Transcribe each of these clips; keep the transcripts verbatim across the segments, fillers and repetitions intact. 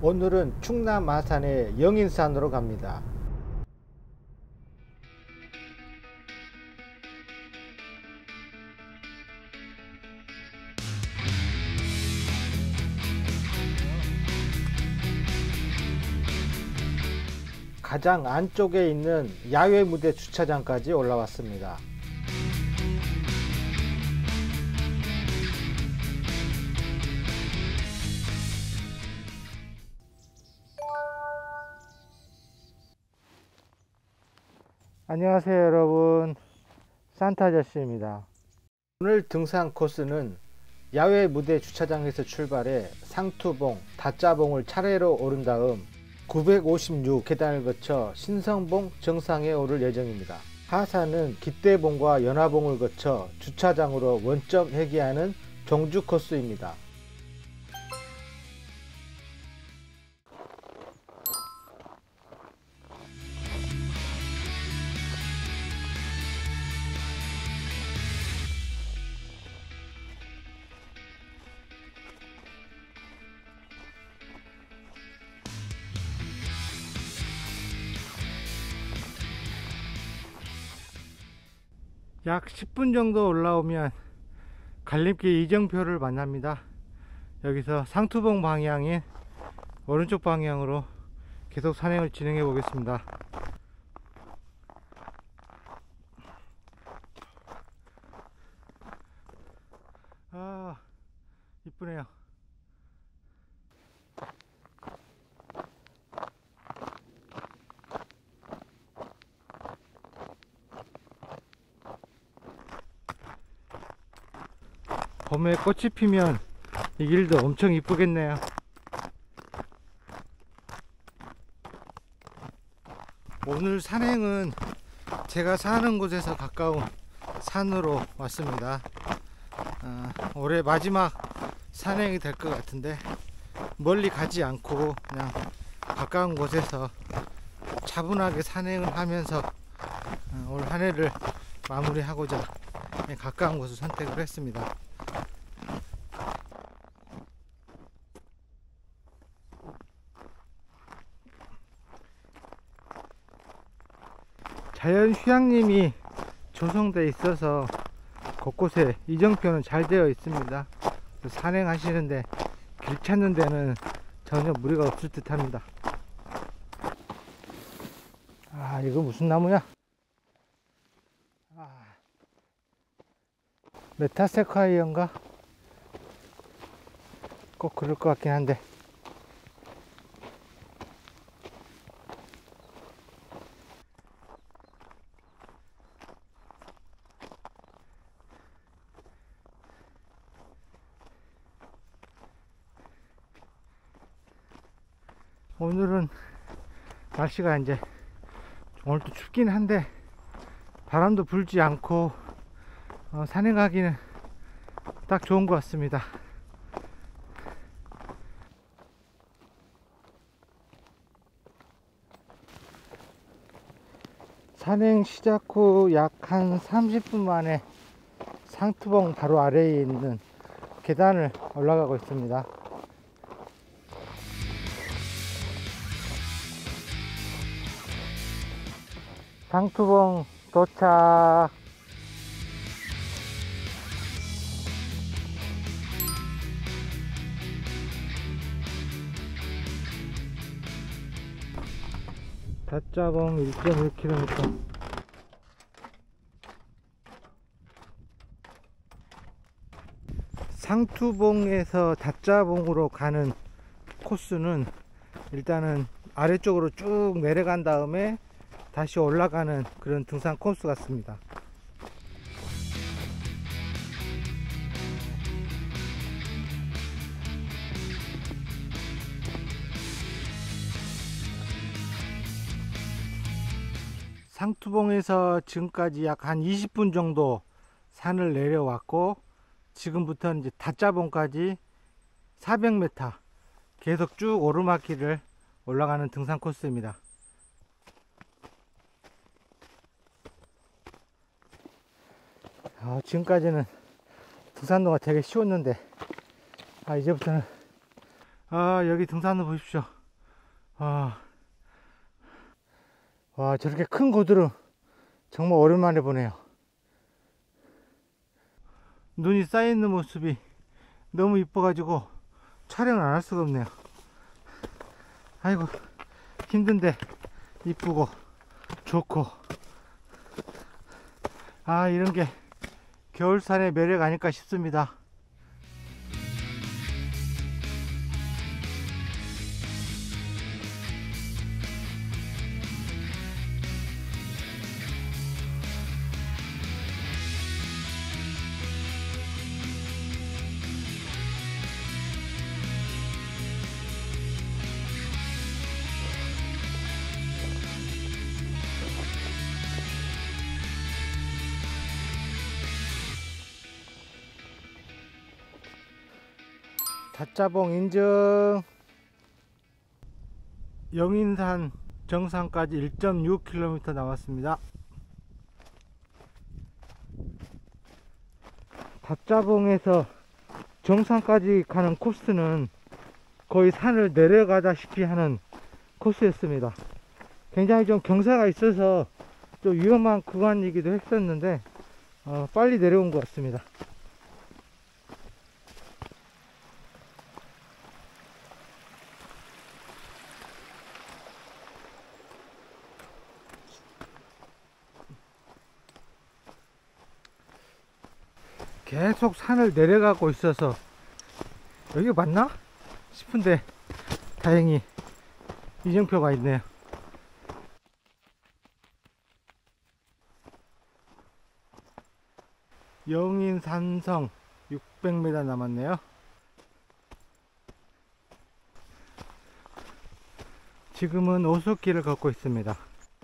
오늘은 충남 아산의 영인산으로 갑니다. 가장 안쪽에 있는 야외 무대 주차장까지 올라왔습니다. 안녕하세요 여러분, 산타 아저씨입니다. 오늘 등산 코스는 야외 무대 주차장에서 출발해 상투봉, 다짜봉을 차례로 오른 다음 구백오십육 계단을 거쳐 신성봉 정상에 오를 예정입니다. 하산은 깃대봉과 연화봉을 거쳐 주차장으로 원점 회귀하는 종주 코스입니다. 약 십 분 정도 올라오면 갈림길 이정표를 만납니다. 여기서 상투봉 방향인 오른쪽 방향으로 계속 산행을 진행해 보겠습니다. 아, 이쁘네요. 봄에 꽃이 피면 이 길도 엄청 이쁘겠네요. 오늘 산행은 제가 사는 곳에서 가까운 산으로 왔습니다. 어, 올해 마지막 산행이 될 것 같은데 멀리 가지 않고 그냥 가까운 곳에서 차분하게 산행을 하면서 어, 올 한 해를 마무리하고자 가까운 곳을 선택을 했습니다. 자연 휴양림이 조성되어 있어서 곳곳에 이정표는 잘 되어 있습니다. 산행하시는데 길 찾는 데는 전혀 무리가 없을 듯 합니다. 아, 이거 무슨 나무야? 아, 메타세콰이어인가? 꼭 그럴 것 같긴 한데. 오늘은 날씨가 이제 오늘도 춥긴 한데 바람도 불지 않고 어, 산행하기는 딱 좋은 것 같습니다. 산행 시작 후 약 한 삼십 분 만에 상투봉 바로 아래에 있는 계단을 올라가고 있습니다. 상투봉 도착. 다짜봉 일 점 일 킬로미터. 상투봉에서 다짜봉으로 가는 코스는 일단은 아래쪽으로 쭉 내려간 다음에 다시 올라가는 그런 등산 코스 같습니다. 상투봉에서 지금까지 약 한 이십 분 정도 산을 내려왔고, 지금부터 이제 다짜봉까지 사백 미터 계속 쭉 오르막길을 올라가는 등산 코스입니다. 아, 지금까지는 등산로가 되게 쉬웠는데, 아, 이제부터는, 아, 여기 등산로 보십시오. 아, 와, 저렇게 큰 고드름 정말 오랜만에 보네요. 눈이 쌓여있는 모습이 너무 이뻐가지고 촬영을 안 할 수가 없네요. 아이고, 힘든데 이쁘고 좋고, 아, 이런 게 겨울산의 매력 아닐까 싶습니다. 다짜봉 인증. 영인산 정상까지 일 점 육 킬로미터 남았습니다. 다짜봉에서 정상까지 가는 코스는 거의 산을 내려가다시피 하는 코스였습니다. 굉장히 좀 경사가 있어서 좀 위험한 구간이기도 했었는데 어, 빨리 내려온 것 같습니다. 계속 산을 내려가고 있어서 여기 맞나 싶은데 다행히 이정표가 있네요. 영인산성 육백 미터 남았네요. 지금은 오솔길을 걷고 있습니다.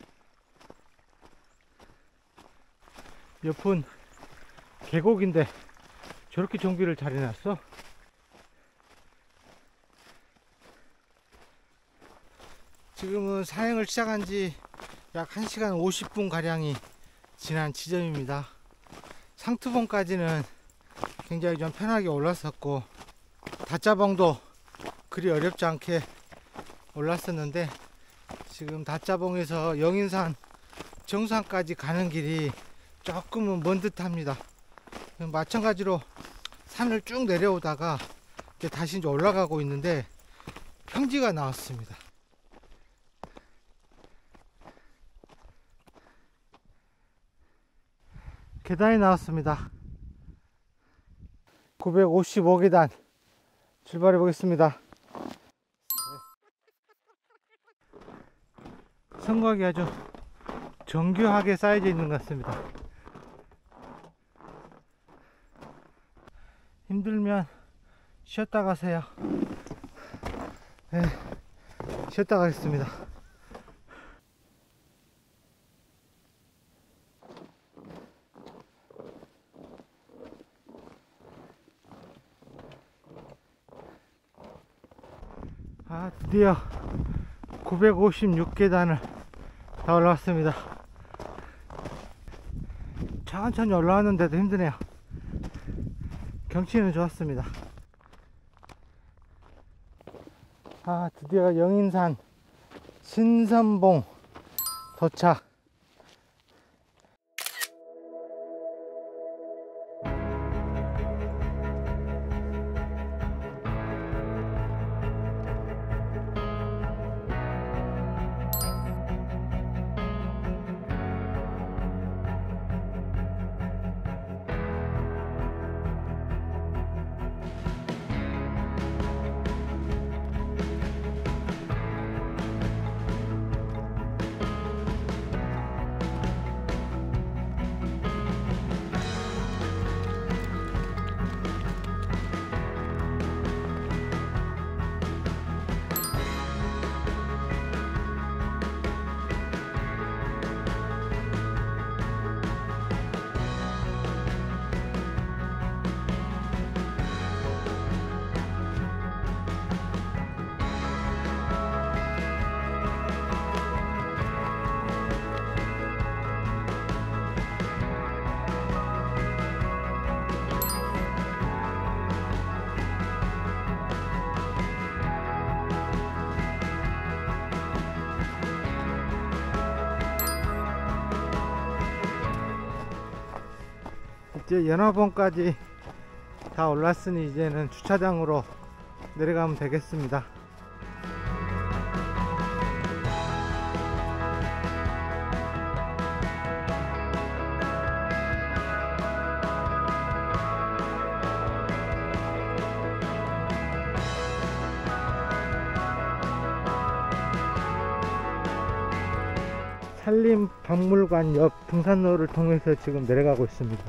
옆은 계곡인데 저렇게 정비를 잘 해놨어. 지금은 사행을 시작한 지 약 한 시간 오십 분 가량이 지난 지점입니다. 상투봉까지는 굉장히 좀 편하게 올랐었고 다짜봉도 그리 어렵지 않게 올랐었는데 지금 다짜봉에서 영인산 정상까지 가는 길이 조금은 먼 듯 합니다. 마찬가지로 산을 쭉 내려오다가 이제 다시 이제 올라가고 있는데 평지가 나왔습니다. 계단이 나왔습니다. 구백오십오 계단 출발해 보겠습니다. 성곽이 아주 정교하게 쌓여져 있는 것 같습니다. 힘들면 쉬었다 가세요. 네, 쉬었다 가겠습니다. 아, 드디어 구백오십육 계단을 다 올라왔습니다. 천천히 올라왔는데도 힘드네요. 경치는 좋았습니다. 아, 드디어 영인산 신선봉 도착. 이제 연화봉까지 다 올랐으니 이제는 주차장으로 내려가면 되겠습니다. 산림박물관 옆 등산로를 통해서 지금 내려가고 있습니다.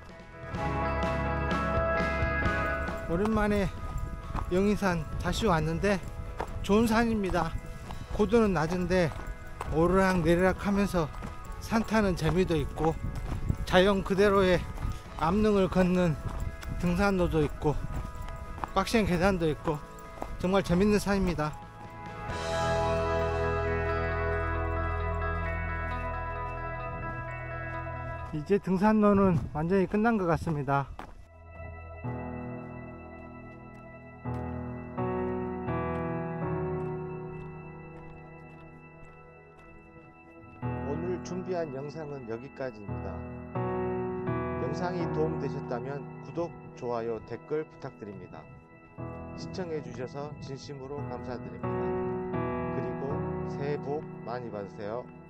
오랜만에 영인산 다시 왔는데 좋은 산입니다. 고도는 낮은데 오르락 내리락 하면서 산 타는 재미도 있고 자연 그대로의 암릉을 걷는 등산로도 있고 빡센 계단도 있고 정말 재밌는 산입니다. 이제 등산로는 완전히 끝난 것 같습니다. 오늘 준비한 영상은 여기까지입니다. 영상이 도움되셨다면 구독, 좋아요, 댓글 부탁드립니다. 시청해 주셔서 진심으로 감사드립니다. 그리고 새해 복 많이 받으세요.